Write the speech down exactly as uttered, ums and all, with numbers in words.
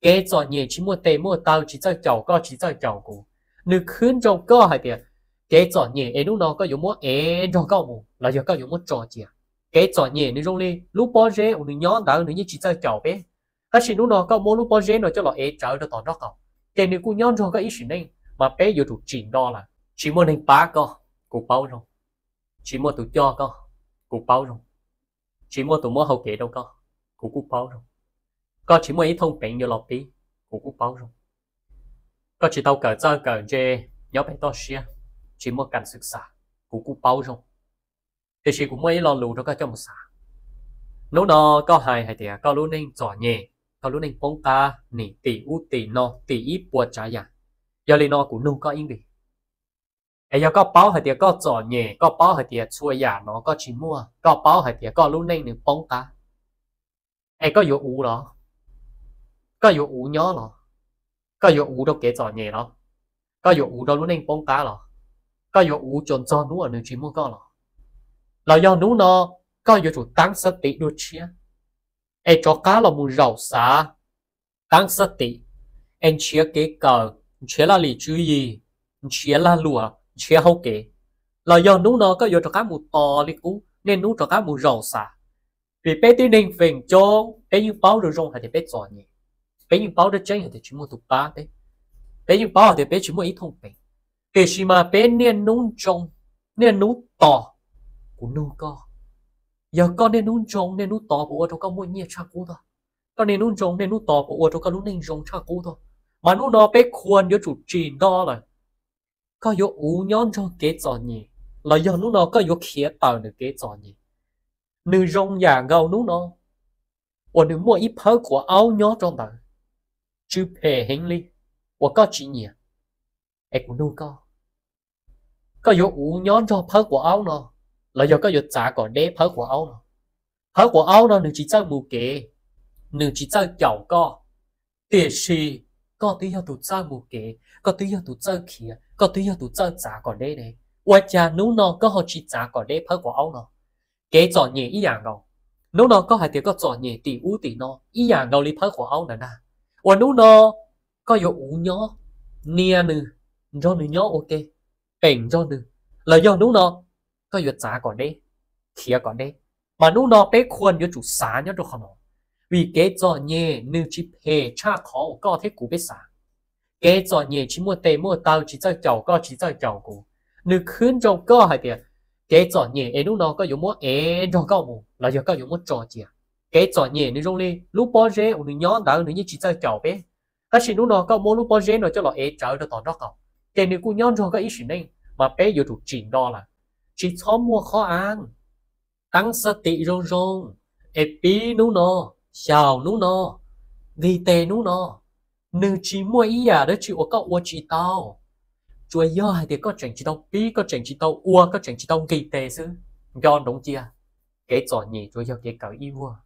kế cho nhẹ chỉ mua tê mua tao chỉ cho chậu có chỉ cho chậu cũ nữ khuyên trong có hay tiền kế cho nhẹ em lúc nào có dùng mua em cho có mù là giờ có dùng mua trò gì kế cho nhẹ nữ trong đi lúc bao giờ ông nữ nhón đỡ nữ như chỉ cho chậu bé hay chỉ lúc nào có mua lúc bao giờ nó cho là em trở được tao đó không cái nữ cũng nhón cho cái ý chuyện này mà bé vừa thuộc chuyện đó là chỉ mua nên bá co cụ bao rồi chỉ mua tụi cho co cụ bao rồi chỉ mua tụi mua hậu kế đâu co cụ cụ bao rồi có chỉ mua ít thông bệnh như lọt tí cụ cụ bao rồi có chỉ tao cờ cho cờ dê nhớ bé to xia chỉ mua cầnศึกษาcụ cụ bao rồi thì chỉ cũng mấy lo lù đó có cho một xã nếu nó có hài hay thì có lúc nên giỏi nhẹ có lúc nên bông ta nỉ tỷ u tỷ no tỷ ít buồn trái ya giờ li nó cũng nung có yên đi ai giờ có báo hay thì có giỏi nhẹ có báo hay thì xuôi ya nó có chỉ mua có báo hay thì có lúc nên nỉ bông ta ai có vụ u đó có vụ u nhớ nó có vụ u đâu kể giỏi nhẹ nó có vụ u đâu lúc nên bông ta nó có vụ u chọn cho nó ở nơi chỉ mua có nó là do nó nó có vụ chủ tăng sát tị đôi chia ai cho cá là một rau xả tăng sát tị anh chia cái cờ chia là lì chú gì chia là lúa chia hậu kế là do nó nó có vụ cho cá một to đi cú nên nó cho cá một rau xả vì bé tí nên phèn cho bé như báo được rong hay thì bé giỏi nhỉ bé như báo được chân hay thì chỉ mua tụ ba đấy bé như báo thì bé chỉ mua ít thông phèn kể khi mà bé nên nung trông nên nung to cũng nung co giờ con nên nung trông nên nung to bộ cho con mua nhiều cha cũ thôi con nên nung trông nên nung to bộ cho con lúc nên rong cha cũ thôi mà nung nó béควร vô chủ trì đó là có vô ủ nhón cho kế giỏi nhỉ là giờ nung nó có vô khía tờ được kế giỏi nhỉ nữ rong nhà gạo nung nó và nữ mua ít phơi của áo nhó trong đời chứ phê hình ly và có chỉ nhỉ em cũng nung co có vô ủ nhón cho phơi của áo nó là do có vô trả còn đế phơi của áo nó phơi của áo nó nữ chỉ chơi mù kế nữ chỉ chơi chậu co tiền gì có tí cho tụt chơi mù kế có tí cho tụt chơi kia có tí cho tụt chơi trả còn đế này và cha nung nó có họ chỉ trả còn đế phơi của áo nó kế giỏi nhẹ ý dạng đâu nếu nó có hai tiếng có giỏi nhẹ tỷ u tỷ nó ý dạng đâu lý phơi của áo này nè và nếu nó có vô u nhó nia nư cho nư nhó ok bền cho nư là do nếu nó có vô trả còn đấy kia còn đấy mà nếu nó béควร vô chủ xá nhá cho nó vì kế giỏi nhẹ nư chỉ phê cha khó có thế cú bé xá kế giỏi nhẹ chỉ mua tê mua tao chỉ chơi chậu có chỉ chơi chậu cú nư khuyên trong có hai tiếng kế giỏi nhẹ em lúc nào có dùng mua em cho có mù là giờ có dùng mua trò gì kế giỏi nhẹ nếu trong đi lúc bao giờ ông nhón đỡ nữa như chỉ chơi chậu bé hay chỉ lúc nào có mua lúc bao giờ nó cho là em trở được tao đó không cái này cũng nhón cho cái ý chuyện này mà bé vừa thuộc chuyện đó là chỉ cho mua khó ăn tăng sát tị rong rong em bí nú nó xào nú nó đi tê nú nó nữ chỉ mua ý à đó chịu có uo chỉ tao chúa do hay thì có chuyện chỉ tao bí có chuyện chỉ tao ua có chuyện chỉ tao kỳ tệ chứ do đúng chưa cái trò nhỉ chúa do cái cỡ yêu